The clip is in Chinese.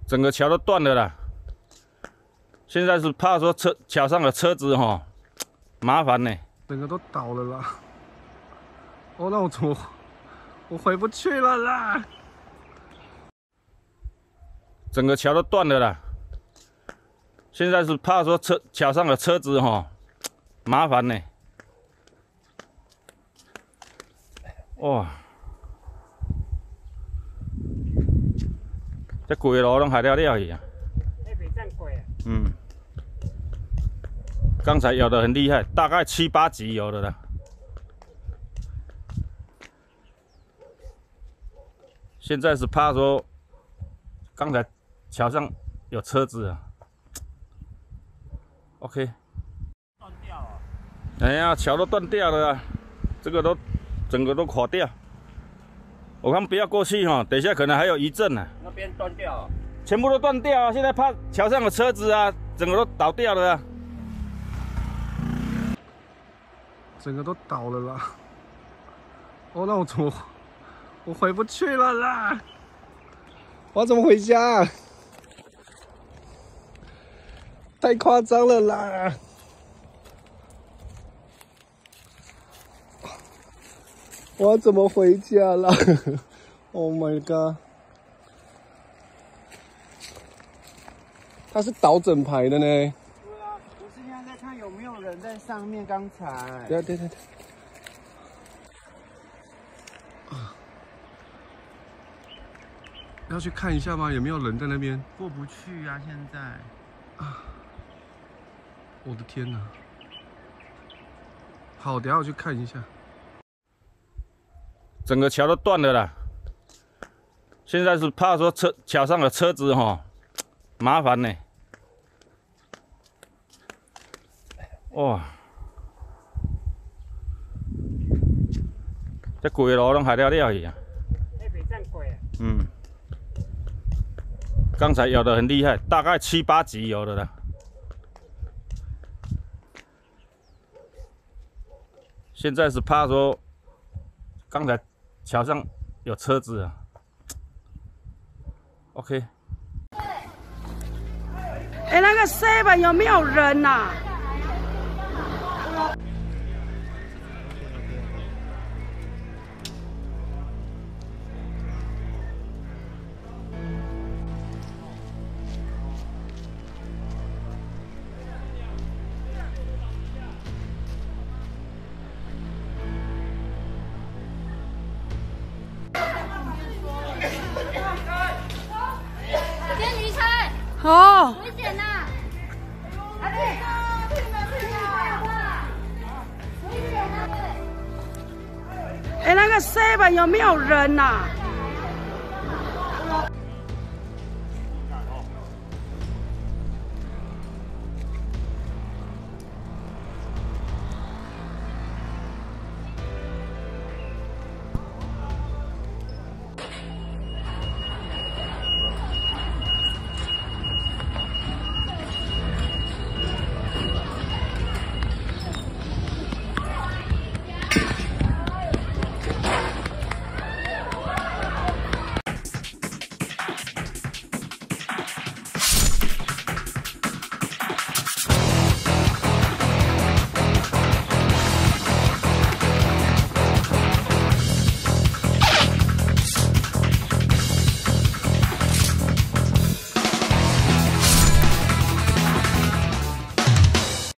整个桥都断了啦。现在是怕说桥上的车子麻烦呢。 整个都倒了啦。哦，那我回不去了啦。 整个桥都断了啦。现在是怕说桥上的车子麻烦呢。哇！这规路拢害了去啊！ 那比这贵啊！ 嗯，刚才咬得很厉害，大概7、8级有的啦。现在是怕说，刚才桥上有车子啊。OK。 断掉啊！ 哎呀，桥都断掉了啊，这个整个都垮掉。我看不要过去等一下可能还有余震呢。 那边断掉啊！ 全部都断掉啊！现在怕桥上的车子啊，整个都倒掉了啊。 整个都倒了啦。哦，那我回不去了啦。我要怎么回家？太夸张了啦！我要怎么回家啦？Oh my god！ 它是倒整排的呢。 对啊，我是现在在看有没有人在上面。刚才。 对。要去看一下吗？有没有人在那边？ 过不去啊，现在。 啊！我的天哪！好，等下我去看一下。 整个桥都断了啦。现在是怕说桥上的车子麻烦呢。哇！这规路拢害了去啊！ 那比这贵啊！ 嗯，刚才咬得很厉害，大概7、8级有的啦。现在是怕说，刚才桥上有车子啊。OK。 哎，那个 7有没有人呐？哦， 危险呐！ 哎，那个7有没有人呐？